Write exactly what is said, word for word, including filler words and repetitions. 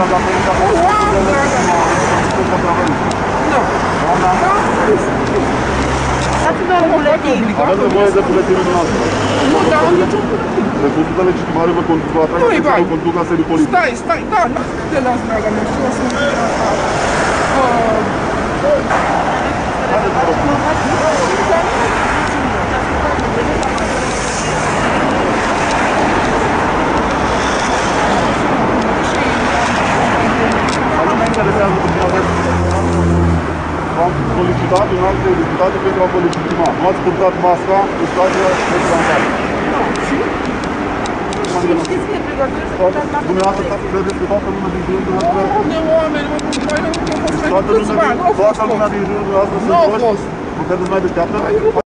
Dați-mi un buletin. Avem nevoie de buletinul noastră. Nu, dar am niciun buletin. De consultă legitimare vă conduc la atrag atenția, vă conduc la sediu politic. Stai, stai, da, te las, draga mea, și o să mă V-am solicitat un act de identitate pentru a vă legitima. Nu ați purtat masca în stația de transport. și? Știți că e pregătit să purtați masca? Dumneavoastră credeți că toată lumea din jurul dumneavoastră... De oameni, mă, mai rău că au fost Toată câțiva, nu au fost lumea din jurul dumneavoastră sunt proști? Nu credeți mai deșteaptă?